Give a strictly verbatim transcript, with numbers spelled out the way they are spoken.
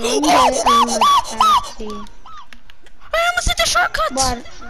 One day I'm a taxi. I almost hit the shortcut. But